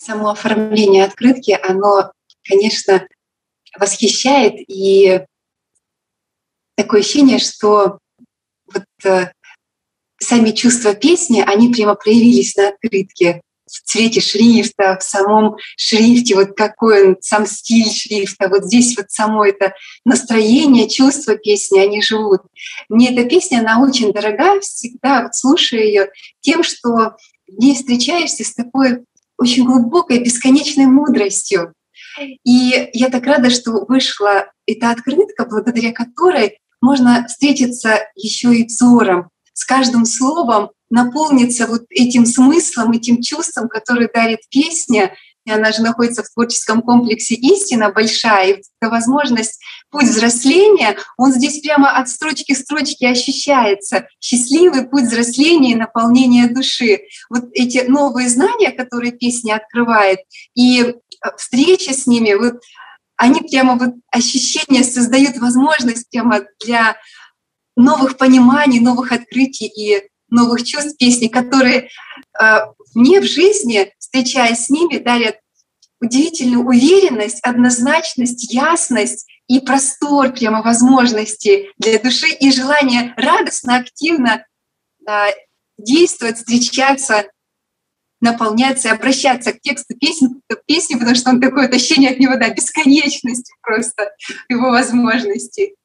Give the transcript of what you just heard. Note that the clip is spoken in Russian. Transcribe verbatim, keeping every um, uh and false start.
Само оформление открытки, оно, конечно, восхищает. И такое ощущение, что вот, э, сами чувства песни, они прямо проявились на открытке в цвете шрифта, в самом шрифте, вот какой он, сам стиль шрифта. Вот здесь вот само это настроение, чувства песни, они живут. Мне эта песня, она очень дорога, всегда вот слушаю её тем, что в ней встречаешься с такой очень глубокой, бесконечной мудростью. И я так рада, что вышла эта открытка, благодаря которой можно встретиться ещё и взором, с каждым словом наполниться вот этим смыслом, этим чувством, которое дарит песня. И она же находится в творческом комплексе «Истина» большая. И вот эта возможность, путь взросления, он здесь прямо от строчки к строчке ощущается. Счастливый путь взросления и наполнения души. Вот эти новые знания, которые песня открывает, и встреча с ними, вот они прямо вот ощущения создают возможность прямо для новых пониманий, новых открытий и новых чувств песни, которые, э, мне в жизни, встречаясь с ними, дарят удивительную уверенность, однозначность, ясность и простор прямо возможностей для души, и желание радостно, активно, а, действовать, встречаться, наполняться и обращаться к тексту песен песни, потому что он такое вот ощущение от него, да, бесконечности просто, его возможностей.